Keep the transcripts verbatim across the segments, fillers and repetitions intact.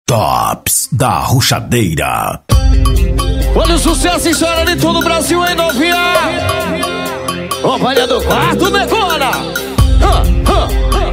Tops da Ruxadeira. Olha o sucesso e história de todo o Brasil, hein, novinha? Companhia do quarto, negona. Ah, ah, ah.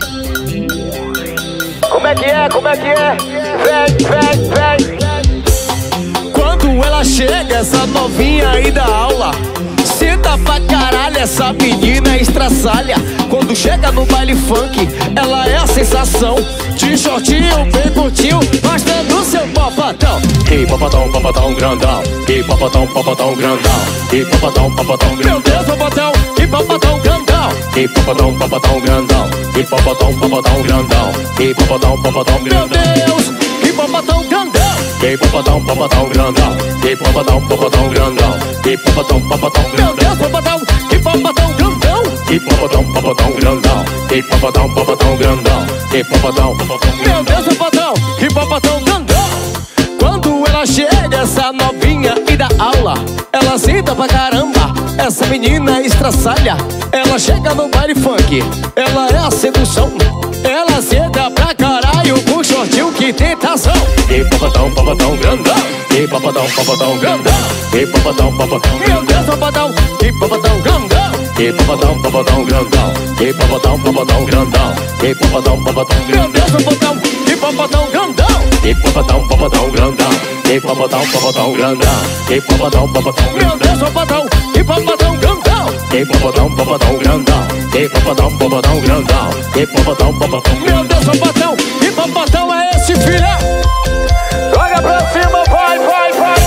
Como é que é, como é que é? Vem, vem, vem. Quando ela chega, essa novinha aí da aula, senta pra caralho, essa menina estraçalha. Quando chega no baile funk, ela é a sensação. De shortinho, bem curtinho, mostrando seu papatão. Que papatão, papatão grandão. Que papatão, papatão grandão. Que papatão, papatão grandão. Meu Deus, papatão, que papatão grandão. Que papatão, papatão grandão. Que papatão, papatão grandão. Que papatão, papatão grandão. Meu Deus, que papatão grandão. Que papatão, papatão grandão. Que papatão, papatão grandão. Que papatão, papatão grandão. Meu Deus, papatão, que papatão grandão. Que papatão, papatão grandão. Que papatão, papatão grandão. Que papatão, papatão grandão. Meu Deus, papatão, que papatão grandão. Quando ela chega, essa novinha e dá aula, ela senta pra caramba, essa menina estraçalha. Ela chega no baile funk, ela é a sedução. Ela senta pra caralho com shortinho, que tentação. Que papatão, papatão grandão. Que papatão, papatão grandão. Que papatão, papatão grandão. Meu Deus, papatão, que papatão grandão. Que papatão, papatão grandão. Que papatão, papatão grandão. Que papatão, papatão grandão. Meu Deus, papatão, que papatão grandão. Que papatão, papatão grandão. Que papatão, papatão grandão. Que papatão, papatão grandão. Meu Deus, papatão, que papatão grandão. Que papatão, papatão grandão. Que papatão, papatão grandão. Que papatão, papatão grandão. Meu Deus, papatão, que papatão é esse, filha? Joga pra cima, vai, vai, vai.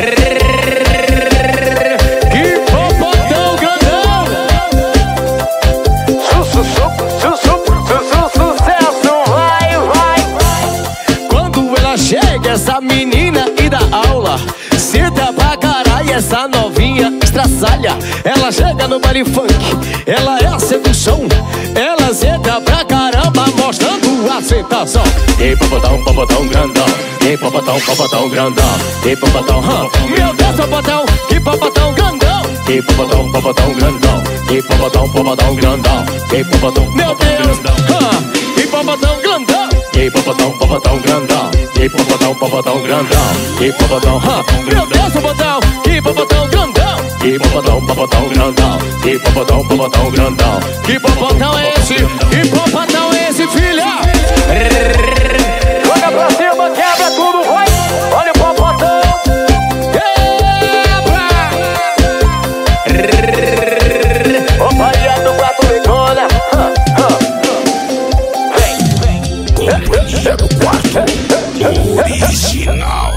Que papatão grandão. Su, su, su, su, su, su, sucesso, vai, vai. Quando ela chega, essa menina e dá aula, senta pra caralho, essa novinha estraçalha. Ela chega no baile funk, ela é a sedução. Ela senta pra caramba, mostrando a sentação. Que papatão, papatão grandão. Que papatão, papatão grandão. Que papatão, huh. Meu Deus, papatão, que papatão grandão. Que papatão, papatão grandão. Que papatão, papatão grandão. Que papatão, meu Deus, huh. Que papatão grandão. Que papatão, papatão grandão. Que papatão, papatão grandão. Que papatão, huh. Meu Deus, papatão, que papatão grandão. Que papatão, papatão grandão. Que papatão, papatão grandão. Que papatão é esse? Que papatão é esse, filha? Joga pra cima, quebra tudo, vai. Olha o papatão. Quebra. Companhia do quarto, negona. Vem, vem. Companhia do quarto original.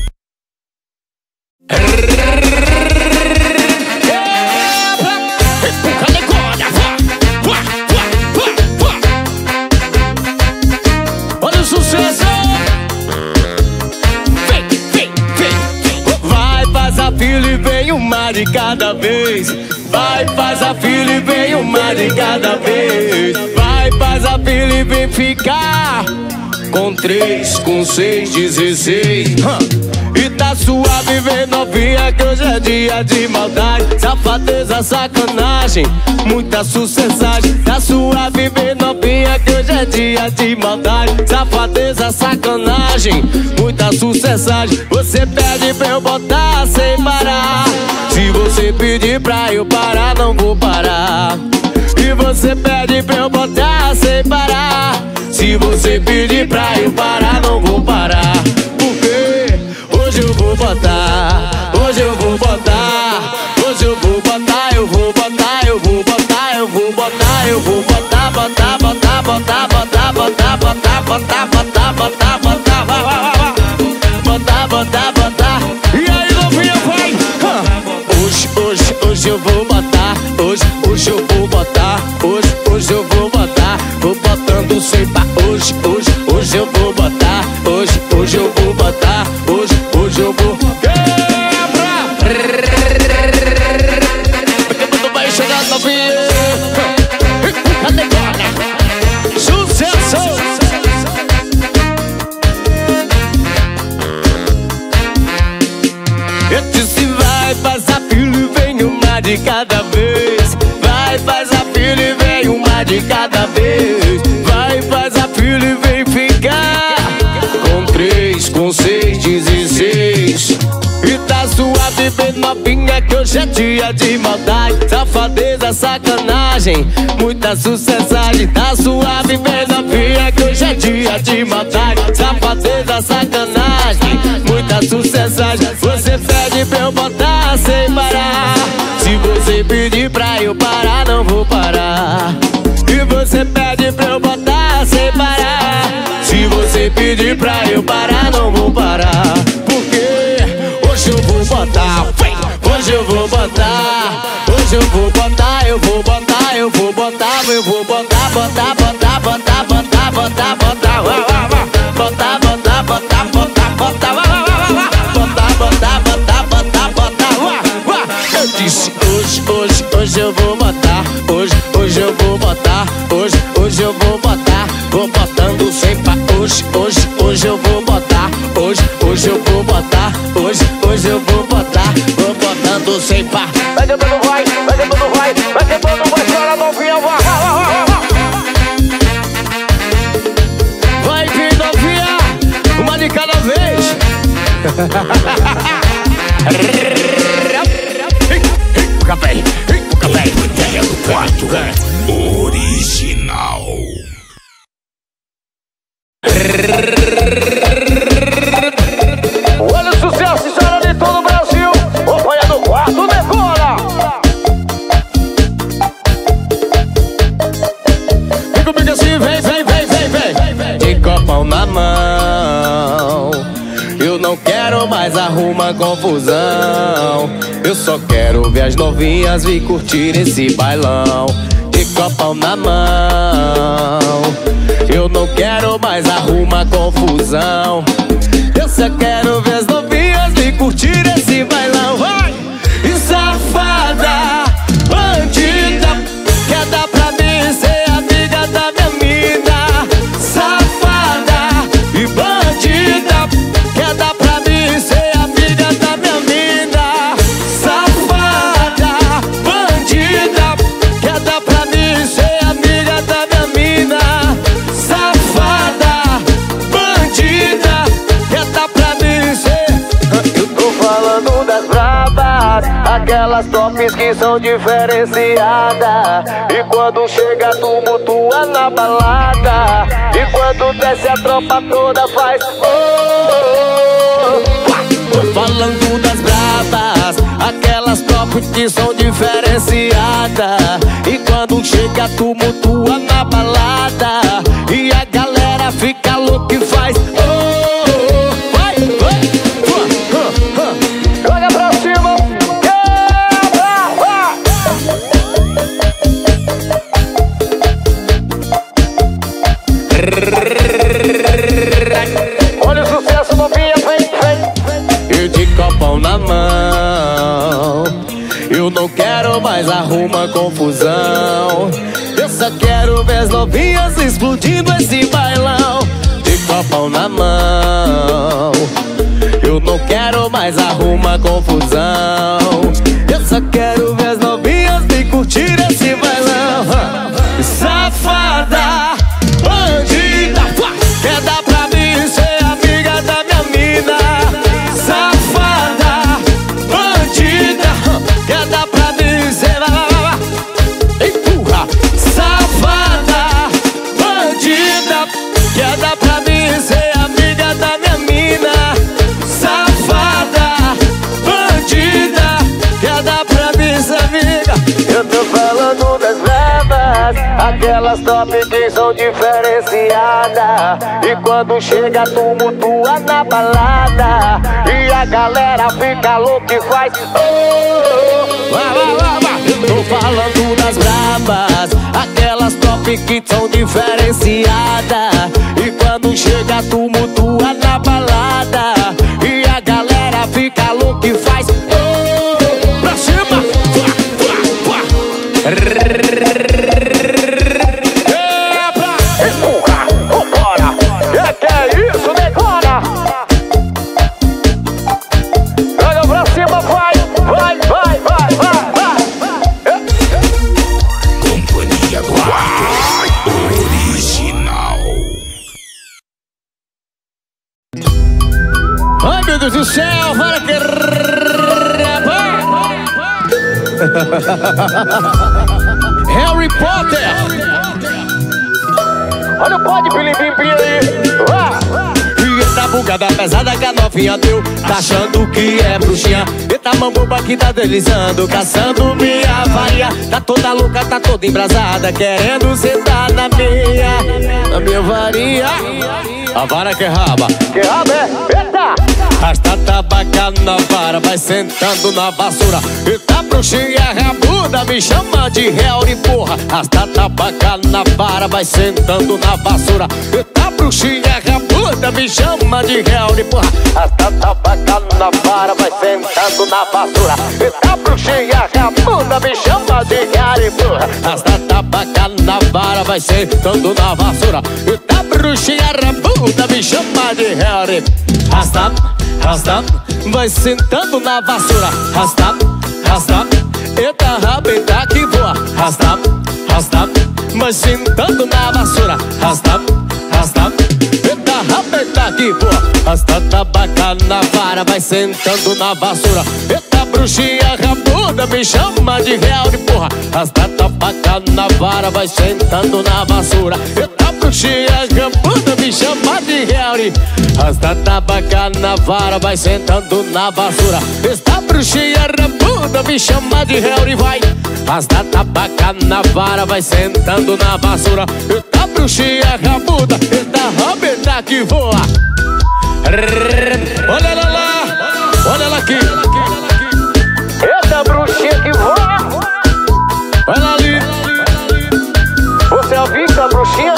Uma de cada vez. Vai, faz a fila e vem uma de cada vez. Vai, faz a fila e vem ficar com três, com seis, dezesseis. Huh. E tá suave, vem novinha, que hoje é dia de maldade. Safadeza, sacanagem, muita sucessagem. Tá suave, vem novinha, que hoje é dia de maldade. Safadeza, sacanagem, muita sucessagem. Você pede pra eu botar sem parar. Se você pedir pra eu parar, não vou parar. E você pede pra eu botar sem parar. Se você pedir pra eu parar, não vou parar. Porque hoje eu vou botar, hoje eu vou botar, hoje eu vou botar, eu vou botar, eu vou botar, eu vou botar, eu vou botar, botar, botar, botar, botar, botar, botar, botar, botar, botar, botar, vai, vai, vai, botar, botar, botar. E aí, novinha, vai. Hoje, hoje, hoje eu vou botar, hoje, hoje eu vou botar, hoje, hoje eu vou botar, vou botando sem pa. Hoje, hoje, hoje eu vou botar, hoje, hoje eu vou botar, hoje, hoje eu vou. Quebra! Porque tu vai chegar novinha. Cadê agora? Sucesso! Eu disse vai, faz a fila e vem uma de cada vez. Vai, faz a fila e vem uma de cada vez. Vai, faz a fila e vem ficar com três. com seis dezesseis. E tá suave bem novinha que hoje é dia de maldade. Safadeza, sacanagem, muita sucessagem. Tá suave bem novinha que hoje é dia de maldade. Safadeza, sacanagem, muita sucessagem. Você pede pra eu botar sem parar. Se você pedir pra eu parar, não vou parar. E você pede pra eu botar sem parar. Se você pedir pra eu parar, não vou parar. Porque hoje eu vou botar, hoje eu vou botar, hoje eu vou botar, eu vou botar, eu vou botar, eu vou botar, botar, botar, botar, botar, botar, botar, botar, botar, botar, botar, botar, botar, botar, botar, botar, botar. Eu disse hoje, hoje, hoje eu vou botar, hoje, hoje eu vou botar, hoje, hoje eu vou botar, vou botando sem pa. Hoje, hoje, hoje eu vou botar, hoje, hoje eu vou botar, hoje, hoje eu vou botar, vou botando sem par. Vai quebrando, vai, vai quebrando, vai, vai quebrando, vai, chora novinha, vai, vai, vai, vai. Vai vir novinha, uma de cada vez. Café, café, quatro original. Olha o sucesso, história de todo o Brasil. Olha no quarto, decora. Vem comigo assim, vem, vem, vem, vem, vem. De copão na mão, eu não quero mais arrumar confusão. Eu só quero ver as novinhas vir curtir esse bailão. De copão na mão, eu não quero mais arrumar confusão. Eu só quero ver as novinhas vir curtir esse bailão. Vai! E safada, bandida, quer dar pra mim ser amiga da minha mina. Safada e bandida, quer dar pra mim ser amiga da minha mina. Safada, bandida, quer dar pra mim ser amiga da minha mina. Safada, bandida, quer dar pra mim ser. Eu tô falando das bravas, aquelas tops que são diferenciadas. E quando chega tumultua na balada, e quando desce a tropa toda faz oh, oh, oh. Tô falando das bravas, aquelas tops que são diferenciadas. E quando chega tumultua na balada, e a galera fica louca e faz oh, oh, oh. Vai, vai, uh, uh, uh. Joga pra cima, quebra, vai. Olha o sucesso, novinha, vem, vem. E de copão na mão, eu não quero mais arrumar confusão. Eu só quero ver as novinhas explodindo esse bailão. De copão na mão, eu não quero mais arrumar confusão. Eu só quero ver as novinhas me curtir esse bailão. Safada, bandida, quer dar pra mim ser amiga da minha mina. Safada, bandida, quer dar pra mim ser. Empurra. Safada, bandida, quer dar pra mim ser amiga da minha mina. Safada, bandida, quer dar pra mim ser amiga. Eu tô falando das bravas, aquelas top que são diferenciadas. E quando chega tumultua na balada, e a galera fica louca e faz oh, oh, oh. Vai, vai, vai, vai. Eu tô falando das bravas, aquelas top que são diferenciadas. E quando chega tumultua na balada, e a galera fica louca e faz oh, oh. Pra cima, vá, vá, vá. meu Deus do céu, para que Harry Potter. Olha o pode, Filipinho aí. Eita bugada pesada que a novinha deu, tá achando que é bruxinha. Eita mambuba que tá deslizando, caçando minha varinha. Tá toda louca, tá toda embrasada, querendo sentar na minha, na minha varinha. A vara que é raba, que raba é, eita! Rasta tabaca na vara, vai sentando na vassoura. Eita bruxinha rabuda, me chama de Harry, porra. Rasta tabaca na vara, vai sentando na vassoura. Eita bruxinha rabuda, me chama de Harry, porra. Rasta tabaca na vara, vai sentando na vassoura. Eita bruxinha rabuda, me chama de Harry, porra. Rasta tabaca na vara, vai sentando na vassoura. Eita bruxinha rabuda, me chama de Harry. Rasta, rasta, vai sentando na vassoura. Rasta, rasta, eita rabeta que voa. Rasta, rasta, vai sentando na vassoura. Rasta, rasta, eita rabeta que voa. Rasta tabaca na vara, vai sentando na vassoura. Eita bruxinha rabuda, me chama de Harry, porra. Rasta tabaca na vara, vai sentando na vassoura. Eita bruxinha rabuda, me chama de Harry. Rasta tabaca na vara, vai sentando na vassoura. Esta bruxinha rabuda, me chama de Harry, vai. Rasta tabaca na vara, vai sentando na vassoura. Esta bruxinha rabuda, esta rabeta que voa. Olha ela lá, olha ela aqui. Essa bruxinha que voa. Olha ali. Você ouviu essa bruxinha?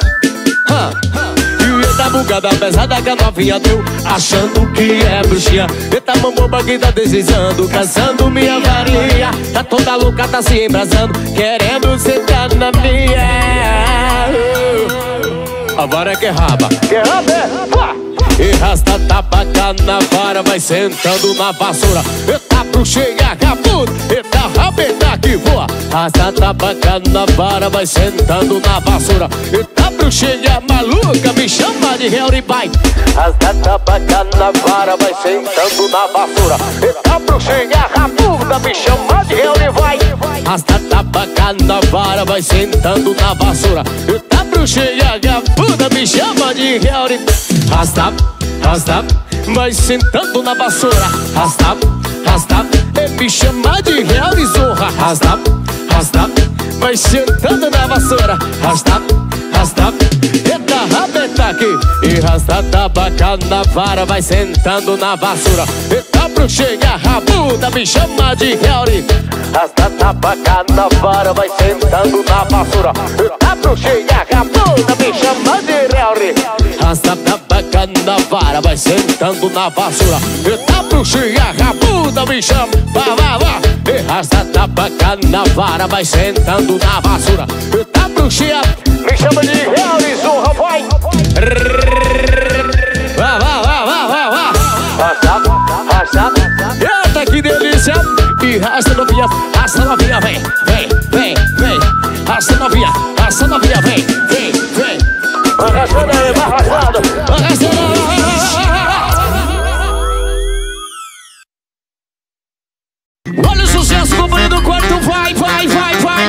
E eita bugada pesada que a novinha deu, achando que é bruxinha. Eita mamboba que tá deslizando, caçando minha varinha. Tá toda louca, tá se embrasando, querendo sentar na minha. A vara que é raba, que raba é, pá. E rasta tabaca na vara, vai sentando na vassoura. Eita bruxinha rabuda, eita rabeta que voa. Rasta tabaca na vara, vai sentando na vassoura. Eita bruxinha maluca, me chama de Harry, pai. Rasta tabaca na vara, vai sentando na vassoura. Eita bruxinha rabuda, me chama de Harry, vai. Rasta tabaca na vara, vai sentando na vassoura. Eita bruxinha rabuda, me chama de Harry. Rasta, rasta, vai sentando na vassoura. Rasta, rasta, é me chama de Harry, zorra. Rasta, rasta, vai sentando na vassoura. Rasta, rasta, eita rabeta aqui. E rasta tabaca na vara, vai sentando na vassoura. Eita bruxinha rabuda, me chama de Harry. Rasta tabaca na vara, vai sentando na vassoura. Eita bruxinha rabuda, me chama de Harry. Rasta tabaca na vara, vai sentando na vassoura. Eita bruxinha rabuda, me chama, vá, vá, vá. E rasta tabaca na vara, vai sentando na vassoura. Eita bruxinha, me chama de Harry, zorra, vai. Vá, vá, vá, vá, vá, vá. Rasta, rasta, eita que delícia. E rasta novinha, rasta novinha, vem, vem, vem, vem. Rasta novinha, rasta novinha, vem, vem, vem. Arrastando aí, vai arrastando, arrastando. Olha o sucesso, companhia do quarto, vai, vai, vai, vai.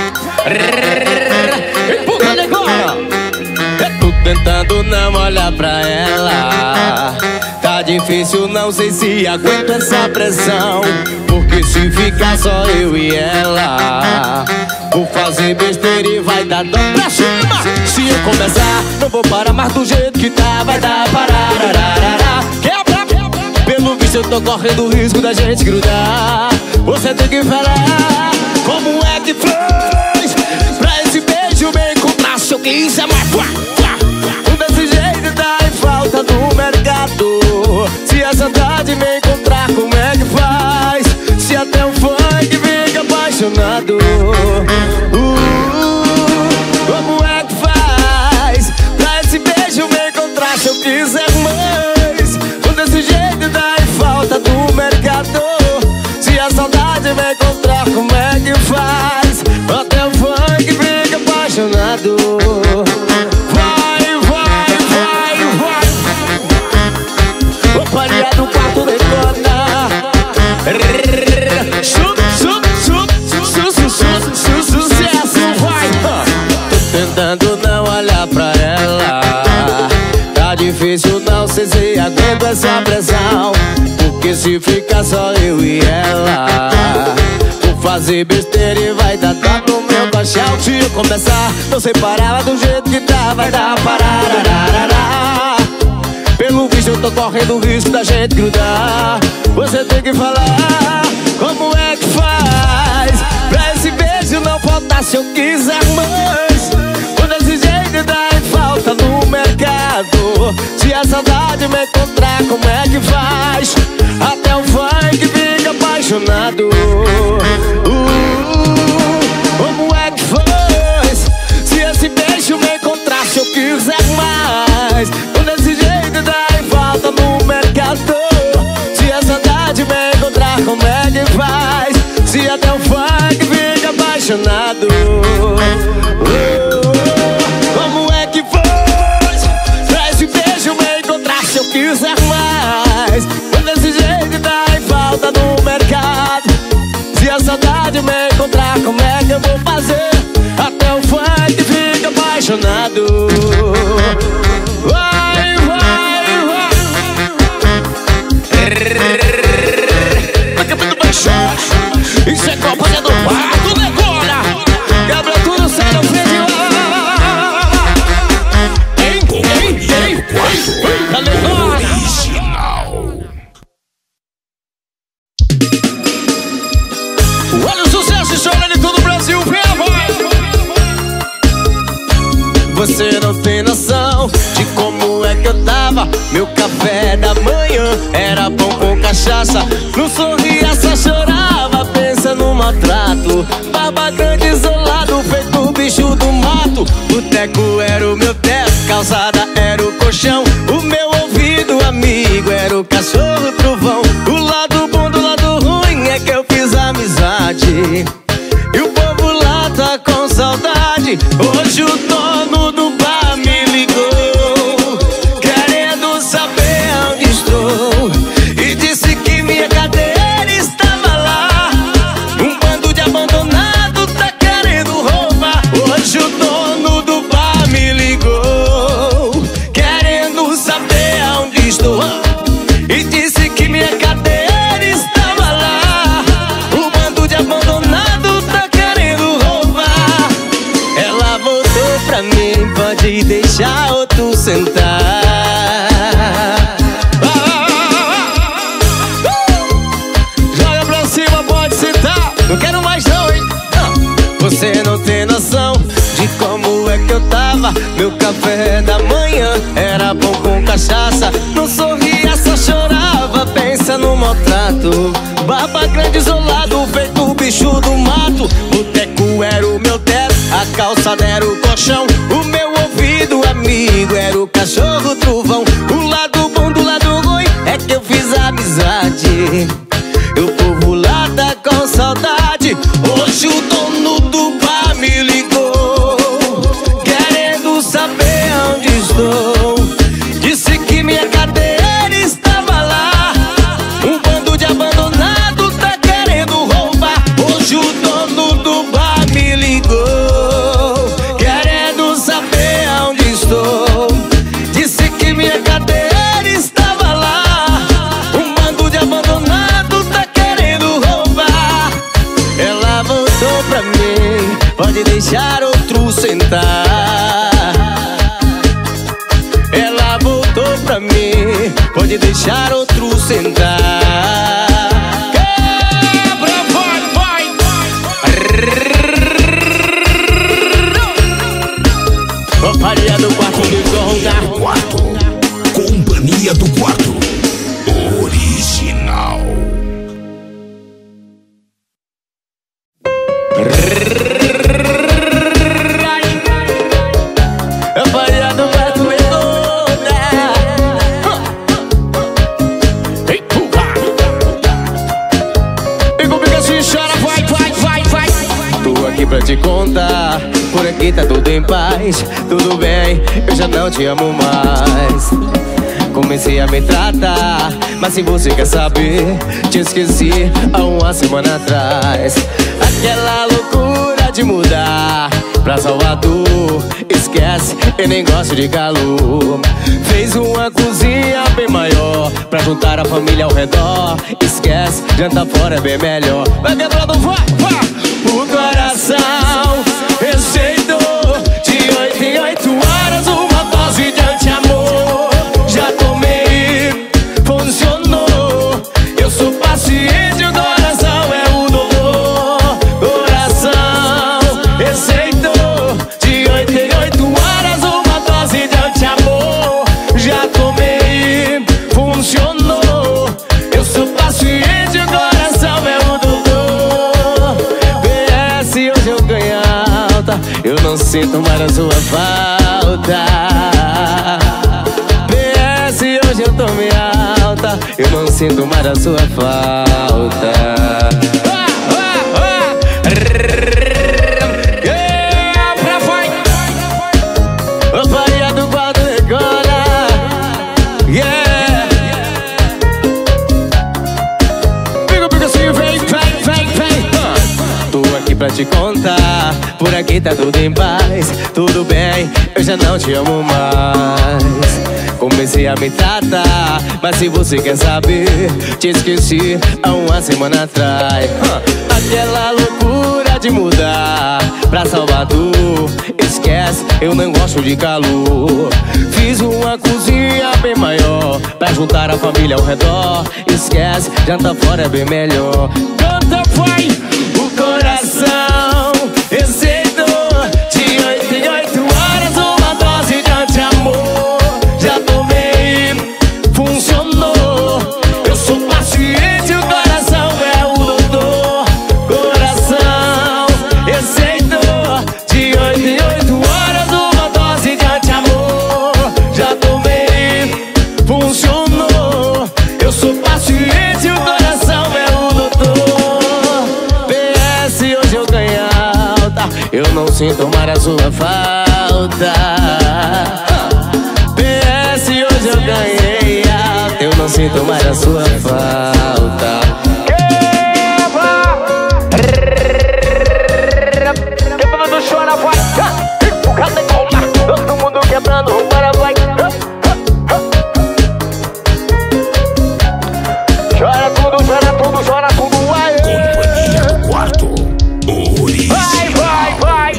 Empurra, negona. Eu tô tentando não olhar pra ela. Tá difícil, não sei se aguento essa pressão. Porque se ficar só eu e ela, vou fazer besteira e vai dar dor pra cima. Se eu começar, não vou parar mais do jeito que tá. Vai dar pararararará. Quebra, pelo visto eu tô correndo o risco da gente grudar. Você tem que falar como é que faz pra esse beijo me encontrar. Se eu quiser mais, quá, quá, quá. Desse jeito dá em falta do mercado. Se a saudade me encontrar, como é que faz? Se até o funk fica apaixonado. uh, Como é que faz pra esse beijo me encontrar? Se eu quiser mais, desse jeito dá em falta do mercado. Se a saudade me encontrar, como é que faz? Até o funk fica apaixonado. Vai, vai, vai, vai. Rouparia do quarto decona. Su, su, su, su, su, su, su, sucesso, vai. Tô tentando não olhar pra ela. Tá difícil não sei se aguento essa pressão. Porque se ficar só eu e ela, vou fazer besteira e vai dar dó no meu baixão. Se eu começar, não sei parar do jeito que tá, vai dar pararararará. Pelo visto eu tô correndo o risco da gente grudar. Você tem que falar como é que faz pra esse beijo não faltar se eu quiser mais. Quando esse jeito dá em falta no mercado, se a saudade me encontrar, como é que faz? Até o funk fica apaixonado. uh, Como é que faz? Se esse beijo me encontrar, se eu quiser mais. Quando esse jeito dá em falta no mercado, se a saudade me encontrar, como é que faz? Se até o funk fica apaixonado. uh, Como é que faz? Pra esse beijo me encontrar, se eu quiser mais. Quando esse jeito dá em falta no mercado, se a saudade me encontrar, como é que eu vou fazer? Até o funk fica apaixonado. Vai, vai, vai. Isso é companhia do quarto decora. Quebra tudo, sai da frente lá. Hein, hein, hein. Cadê nós? Olha o sucesso estourando em todo o Brasil, vem a voz. Você não tem noção de como é que eu tava. Meu café da manhã era pão com cachaça. Não sorria, só chorava, pensa no maltrato. Barba grande, isolado, feito bicho do mato. Boteco era o meu teto, calçada era o colchão. O meu ouvido amigo era o cachorro trovão. O lado bom do lado ruim é que eu fiz amizade. E o povo lá tá com saudade. Hoje o dono do bar me ligou, querendo saber onde estou, e disse que minha cadeira estava lá. Um bando de abandonado tá querendo roubar. Hoje o dono do bar me ligou, querendo saber onde estou, e disse que minha cadeira estava lá. Um bando de abandonado tá querendo roubar. Ela voltou pra mim, pode deixar outro sentar. Joga pra cima, pode sentar. Não quero mais não, hein? Você não tem noção de como é que eu tava. Meu café da manhã era pão com cachaça. Não sorria, só chorava, pensa no maltrato. Barba grande, isolado, feito bicho do mato. Boteco era o meu teto, a calçada era o colchão. O meu ouvido amigo era o cachorro trovão. O lado bom do lado ruim é que eu fiz amizade. E o povo lá tá com saudade. Hoje o dono do bar me ligou, querendo saber onde estou, disse que minha cadeira estava lá. Um bando de abandonado tá querendo roubar. Hoje o dono do bar me ligou, querendo saber onde estou, disse que minha cadeira estava lá. Um bando de abandonado tá querendo roubar. Ela voltou pra mim, pode deixar outro sentar. Ela voltou pra mim, pode deixar outro sentar. Quebra, vai, vai. Rouparia do quarto de Quarto. Companhia do quarto. Original. Rouparia do quarto de Ei, puga. Pegou, pega, se chora, vai, vai, vai, vai. Tô aqui pra te contar, por aqui tá tudo em paz. Tudo bem, eu já não te amo mais. comecei a me tratar. Mas se você quer saber, te esqueci há uma semana atrás. Aquela loucura de mudar pra Salvador, esquece, eu nem gosto de calor. Fez uma cozinha bem maior pra juntar a família ao redor. Esquece, jantar fora é bem melhor. Vai quebrando, vá, vá. O coração receitou de oito em oito horas uma dose de anti-amor. Já tomei, funcionou. Eu sou paciente, o coração é o doutor. Coração receitou de oito em oito horas uma dose de anti-amor. Já tomei, funcionou. Eu sou paciente, o coração é o doutor. P S, hoje eu ganho alta, eu não sinto mais a sua falta. P S, hoje eu tomei alta, eu não sinto mais a sua falta. Ah, ah, ah. Yeah, pra foi. O Bahia do Guardo decola. Yeah. Fica, fica assim, vem, vem, vem, vem. Ah. Tô aqui pra te contar, por aqui tá tudo em paz. Tudo bem, eu já não te amo mais. Comecei a me tratar, mas se você quer saber, te esqueci há uma semana atrás. ah. Aquela loucura de mudar pra Salvador, esquece, eu não gosto de calor. Fiz uma cozinha bem maior pra juntar a família ao redor. Esquece, jantar fora é bem melhor. Canta, vai! O coração receitou de oito em oito horas uma dose de anti-amor. Já tomei, funcionou. Eu sou paciente, o coração é o doutor. Coração receitou de oito em oito horas uma dose de anti-amor. Já tomei, funcionou. Eu sou paciente, o coração é o doutor. P S, hoje eu ganho alta, eu não sinto mais a sua falta. P S, hoje eu ganhei alta, eu não sinto mais a sua falta. Quebra! Quebrando chora, vai. O cara tem como, todo mundo quebrando, bora, vai. Chora tudo, chora tudo, chora tudo, vai. Companhia do Quarto, Origem. Vai, vai, vai.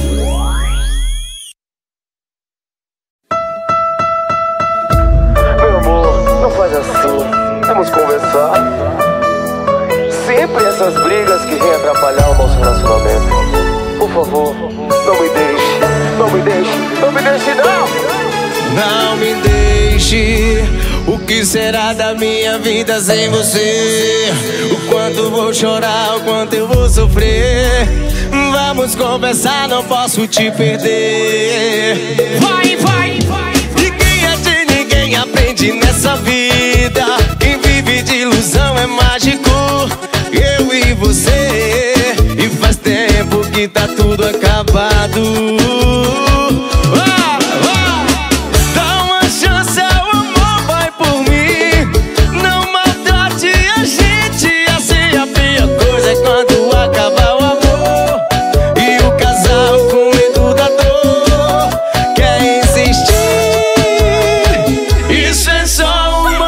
Meu amor, não faz assim, vamos conversar. Sempre essas brigas que vêm atrapalhar o nosso relacionamento. Por favor, não me deixe, não me deixe, não me deixe não. Não me deixe, o que será da minha vida sem você? O quanto vou chorar, o quanto eu vou sofrer. Vamos conversar, não posso te perder. Vai, vai, vai. Ninguém é de ninguém, aprende nessa vida. Quem vive de ilusão é mágico. Eu e você, e faz tempo que tá tudo acabado. Ah, ah. Dá uma chance ao amor, vai por mim. Não maltrate a gente, assim a pior coisa é quando acaba o amor. E o casal com medo da dor quer insistir. Isso é só um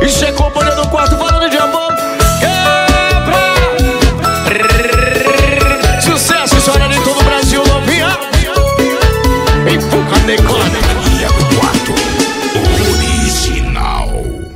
Chegou bolha no quarto falando de amor. Quebra. Sucesso, história de todo o Brasil, novinha. Empurra negócio. Diego Quarto, original.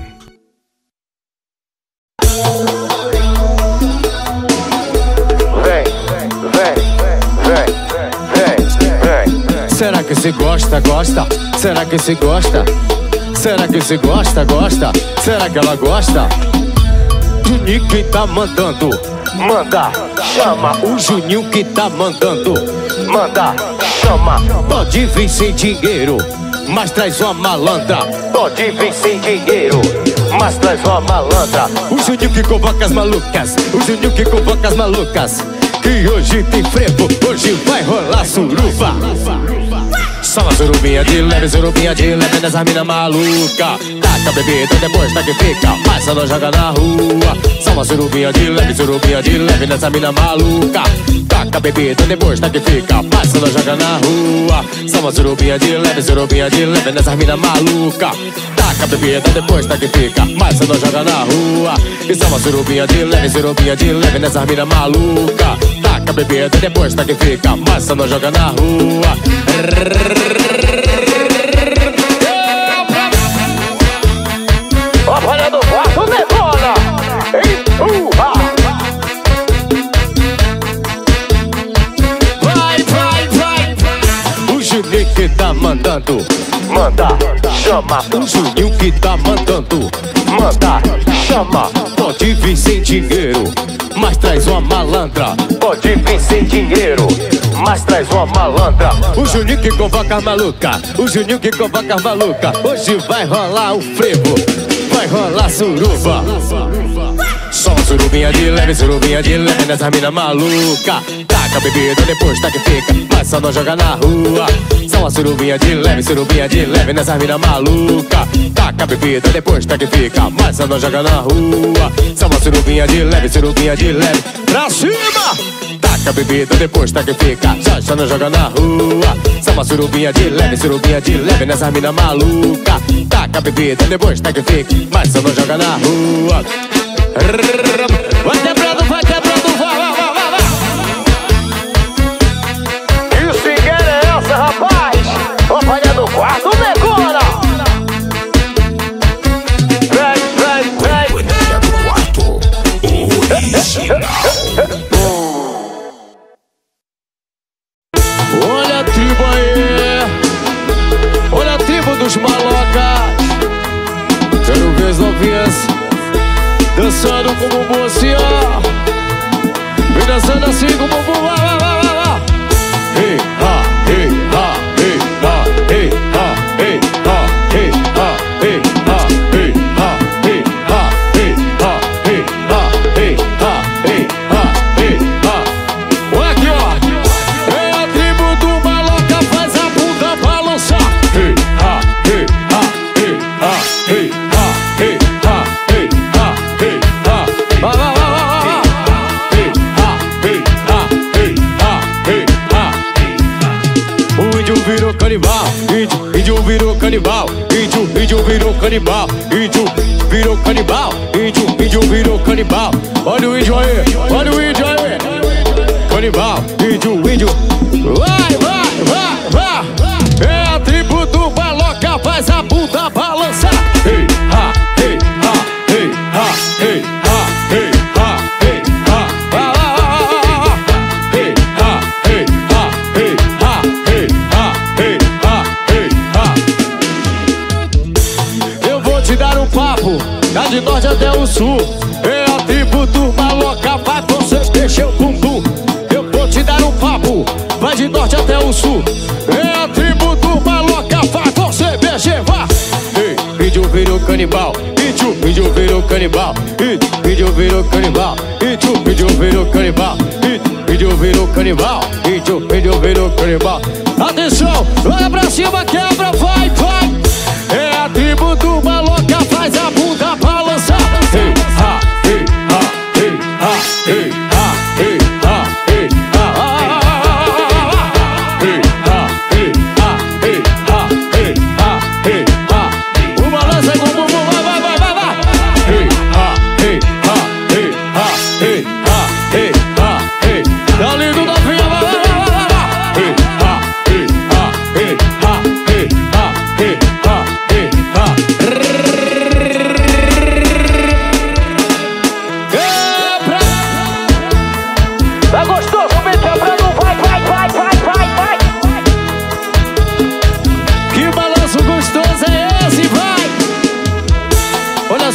Vem, vem, vem, vem, vem. Será que se gosta, gosta? Será que se gosta? Será que se gosta, gosta? Será que ela gosta? Juninho que tá mandando. Manda, chama o Juninho que tá mandando. Manda, chama. Pode vir sem dinheiro, mas traz uma malandra. Pode vir sem dinheiro, mas traz uma malandra. O Juninho que convoca as malucas. O Juninho que convoca as malucas. Que hoje tem frevo, hoje vai rolar suruba. Só uma surubinha de leve, surubinha de leve nessa mina maluca. Taca a bebida, depois tá que fica, mas ela joga na rua. Só uma surubinha de leve, surubinha de leve nessa mina maluca. Taca a bebida, depois tá que fica, mas ela joga na rua. Só uma surubinha de leve, surubinha de leve nessa mina maluca. Taca a bebida, depois tá que fica, mas ela joga na rua. E só uma surubinha de leve, surubinha de leve nessa mina maluca. Taca a bebida, depois tá que fica, mas ela joga na rua. Olha do quarto, detona! Empurra! Vai, vai, vai! O Juninho que tá mandando. Manda, chama. O Juninho que tá mandando. Manda, chama. Pode vir sem dinheiro, mas traz uma malandra. Pode vir sem dinheiro, mas traz uma malandra. O Juninho que convoca as maluca. O Juninho que convoca as maluca. Hoje vai rolar o frevo, vai rolar suruba. Só uma surubinha de leve, surubinha de leve nessa mina maluca. Taca a bebida, depois tá que fica, mas só não joga na rua. Só uma surubinha de leve, surubinha de leve nessa mina maluca. Taca a bebida, depois tá que fica, mas só não joga na rua. Só uma surubinha de leve, surubinha de leve pra cima. Taca a bebida, depois tá que fica, já já não joga na rua. Só uma surubinha de leve, surubinha de leve nessa mina maluca. Taca a bebida, depois tá que fica, mas só não joga na rua. Vai quebrando, vai quebrando, vai, vai, vai, vai, vai. E o swingueiro é essa, rapaz? Companhia do quarto, decora. Vem, vem, vem. Companhia do Quarto, original. Olha a tribo aí, olha a tribo dos malocas. Quero ver as novinhas dançando com o bumbum assim, ó. Vem dançando assim com o bumbum, vai, vai, vai, vai, vai. Hey, ha, hey, ha, hey, ha, hey, ha, hey, ha, hey, ha, hey, ha, hey, ha, hey, ha, hey, ha, hey, ha, hey, ha, hey, ha, hey, ha. Olha aqui, ó. É a tribo do maloca, faz a bunda balançar. Hey, ha, hey, ha, hey, ha, hey, ha, hey, ha, hey, ha, hey, ha. Vai, vai, vai, vai, vai. Hey, ha, hey, ha, hey, ha, hey, ha. O índio virou canibal, índio, índio virou canibal, índio, índio virou canibal, índio virou canibal, índio, índio virou canibal. Olha o índio aí, olha o índio aí. Canibal, índio, índio. Vai, vai, vai, vai. É a tribo do maloca, faz a bunda balançar. Hey, ha, hey, ha, hey, ha, hey, ha, hey, ha, hey, ha. Vai, vai, vai, vai, vai. Hey, ha, hey, ha, hey, ha, hey, ha, hey, ha, hey, ha. Eu vou te dar um papo, tá de norte até o sul. É a tribo do maloca, vai você mexer o bumbum. Eu vou te dar um papo, vai de norte até o sul. É a tribo do maloca, vai você mexer, vai. Ei, índio virou canibal, índio, índio virou canibal, índio virou canibal, índio, índio virou canibal, índio virou canibal, índio, índio virou canibal. Atenção, olha pra cima, quebra, vai, vai. É a tribo do maloca, faz a bunda balançar. Hey, ha, hey, ha, hey, ha, hey, ha, hey, ha, hey, ha, hey, ha, hey, ha, hey, ha, hey, ha, hey, ha. O balança com o bumbum, vai, vai, vai, vai, vai.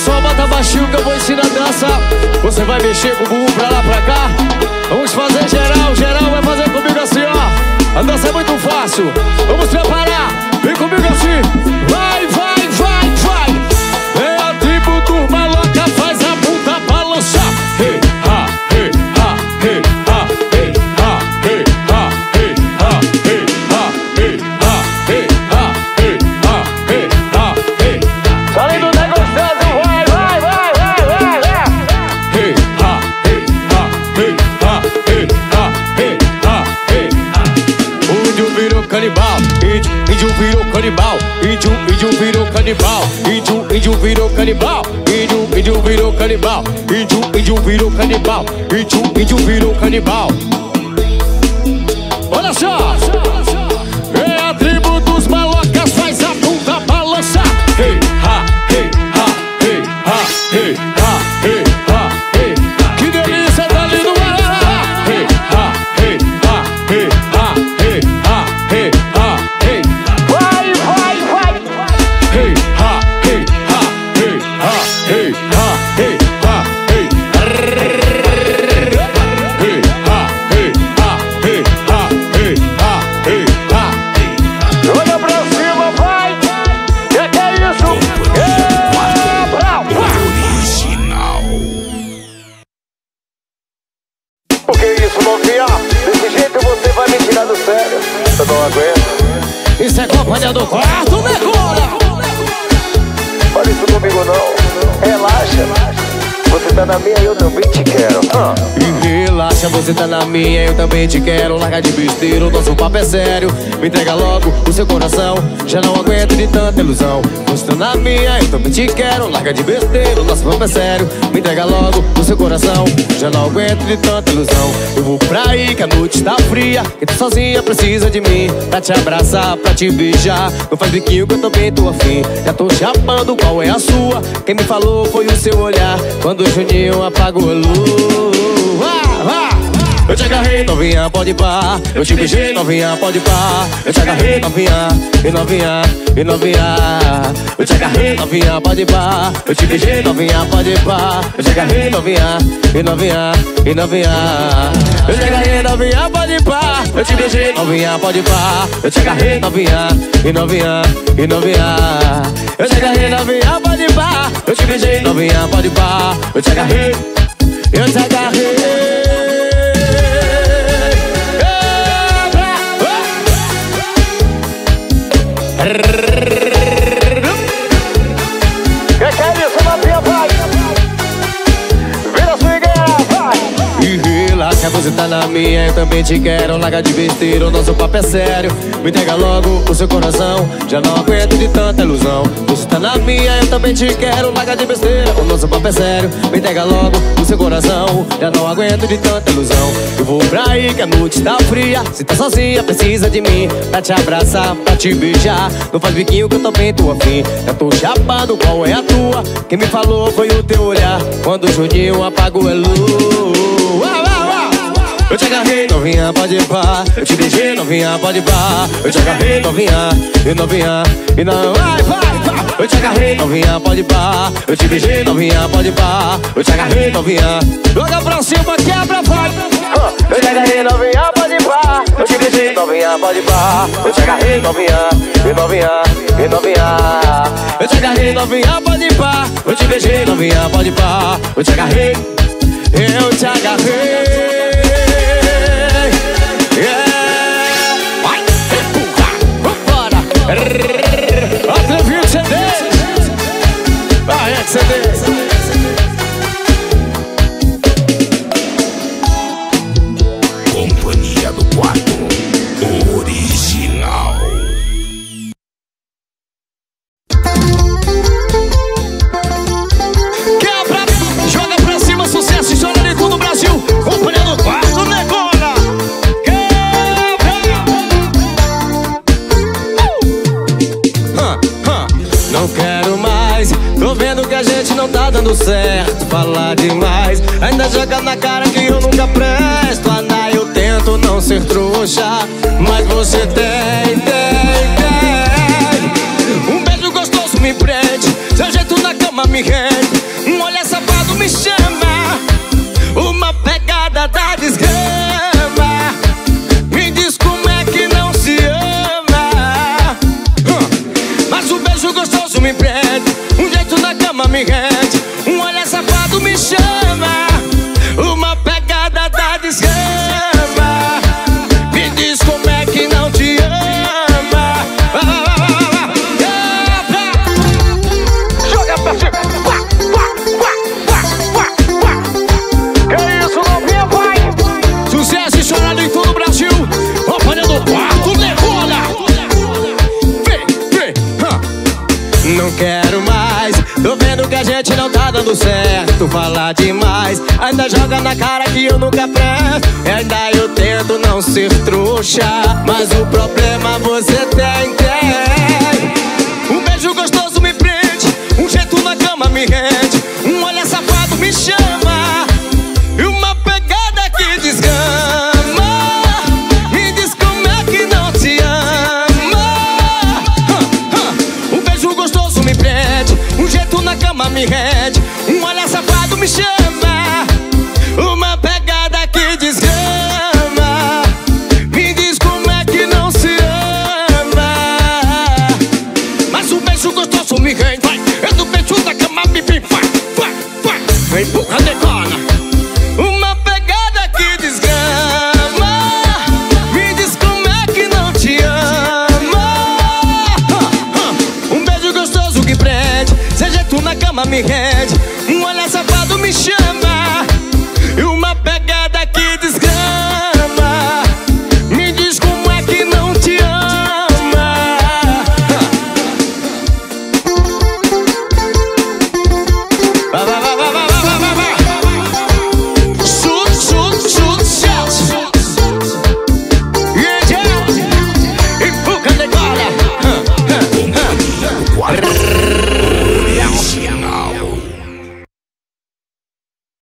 Pessoal, bota baixinho que eu vou ensinar a dança. Você vai mexer com o bumbum pra lá, pra cá. Vamos fazer geral, geral vai fazer comigo assim, ó. A dança é muito fácil. Vamos preparar, vem comigo assim. Vai, vai, vai, vai. É a tribo do maloca, faz a bunda balançar. Hey, ha, hey, ha, hey, ha, hey, ha, hey, ha, hey, ha, hey, ha, hey, ha, hey, ha, hey, ha, hey, ha, hey. Além do negócio, vai, vai, vai, vai, vai, vai. Hey, ha, hey, ha, hey, ha, hey, ha, hey, ha, hey, ha. O índio virou canibal, índio, índio virou canibal, índio, índio virou canibal, índio, índio virou canibal, índio, índio virou canibal, índio, índio virou canibal, índio, índio virou canibal. Olha só, é a tribo dos malocas, faz a bunda balançar. Hey, ha, hey, ha, hey, ha, hey, ha, hey, ha, hey. Que delícia, tá lindo, galera. Hey, ha, hey, ha, hey, ha, hey, ha, hey, ha, hey. Vai, vai, vai. Hey, ha, hey, ha, hey, ha, hey, ha, hey, ha, hey. Hey, ha, hey, ha, hey, ha, hey, ha, hey, ha. Joga pra cima, vai. Que que é isso? É, brau. Original. O que é isso, novinha? Desse jeito você vai me tirar do sério. Eu não aguento. Isso é companhia do quarto, negona. Fala isso comigo não. Relaxa, relaxa. Você tá na minha e eu também te quero. ah. E relaxa, você tá na minha e eu também te quero. Larga de besteira, o nosso papo é sério. Me entrega logo o seu coração. Já não aguento de tanta ilusão. Você tá na minha e eu também te quero. Larga de besteira, o nosso papo é sério. Me entrega logo o seu coração. Já não aguento de tanta ilusão. Eu vou pra aí que a noite está fria. Que tu sozinha precisa de mim. Pra te abraçar, pra te beijar. Não faz biquinho que eu também tô afim. Já tô chapando, qual é a sua? Quem me falou foi o seu olhar. Quando o Juninho apagou a luz. ah, ah. Eu te agarrei, novinha, pode pá. Eu te beijei, novinha, pode pá. Eu te agarrei, novinha, e novinha, e novinha. Eu te agarrei, novinha, pode pá. Eu te beijei, novinha, pode pá. Eu te agarrei, novinha, e novinha, e novinha. Eu te agarrei, novinha, pode pá. Eu te beijei, novinha, pode pá. Eu te agarrei, novinha, e novinha, e novinha. Eu te agarrei, novinha, pode pá. Eu te beijei, novinha, pode pá. Eu te agarrei, eu te agarrei. Que que é isso, novinha, vai? Vira swingueira, vai! E relaxa, você tá na minha, eu também te quero. Larga de besteira, o nosso papo é sério. Me entrega logo o seu coração. Já não aguento de tanta ilusão. Você tá na minha, eu também te quero. Larga de besteira, o nosso papo é sério. Me entrega logo o seu coração. Já não aguento de tanta ilusão. Eu vou pra aí que a noite tá fria. Se tá sozinha, precisa de mim. Pra te abraçar, pra te beijar. Não faz biquinho que eu também tô afim. Já tô chapado, qual é a tua? Quem me falou foi o teu olhar. Quando o Juninho apagou a luz. Uau, uau, uau. Eu te agarrei, novinha, pode pá. Eu te beijei, novinha, pode pá. Eu te agarrei, novinha, e novinha, e não vai, vai, vai. Eu te agarrei, novinha, pode pá. Eu te beijei, novinha, pode pá. Eu te agarrei, novinha. Joga pra cima, quebra, vai. Eu te agarrei, novinha, pode pá. Eu te beijei, novinha, pode pá. Eu te agarrei, novinha, e novinha, e novinha. Eu te agarrei, novinha, pode pá. Eu te beijei, novinha, pode pá. Eu te agarrei, eu te agarrei. Vai, empurra, vambora. Atrevido C D. Vai, é C D. Companhia do Quarto Original. Quebra, joga pra cima, sucesso, história de todo o Brasil. Companhia do Quarto, negona. Quebra. Uh. Uh, uh. Não quero mais, tô vendo que a gente não tá dando certo. Falar demais, ainda joga na cara que eu nunca presto. Ana, eu tento não ser trouxa, mas você tem, tem, tem. Um beijo gostoso me prende, seu jeito na cama me rende. prende, um olhar safado me chama, uma pegada da desgrama. Me diz como é que não se ama. Mas o beijo gostoso me prende, um jeito na cama me rende, um olhar safado me chama, uma pegada da desgrama. Me diz como é que não te ama. Joga pra cima. Que isso, novinha, vai. Sucesso estourado em todo o Brasil. Apanhando quarto, decola. Vem, vem, huh. Não quero mais, tô vendo que a gente não tá dando certo. Falar demais, ainda joga na cara que eu nunca presto. Ainda eu tento não ser trouxa, mas o problema você tem, tem. Um beijo gostoso me prende, um jeito na cama me rende, um olhar safado me chama, e uma pegada que desgama. Me diz como é que não te ama. huh, huh. Um beijo gostoso me prende, um jeito na cama me rende, um olhar safado me chama, uma pegada que desgama. Me diz como é que não se ama. Mas o beijo gostoso me rende, vai. É do beijo da cama me vem, vai, vai, vai. Empurra, decona. Uma pegada que desgama. Me diz como é que não te ama. Um beijo gostoso que prende, seu jeito na cama me rende, um olhar safado me chama, e uma pegada que desgrama. Me diz como é que não te ama. Vai, vai, vai, vai, vai, vai, vai, vai. Chute, chute, chute, chute. Yeah, yeah. E fuga, decola.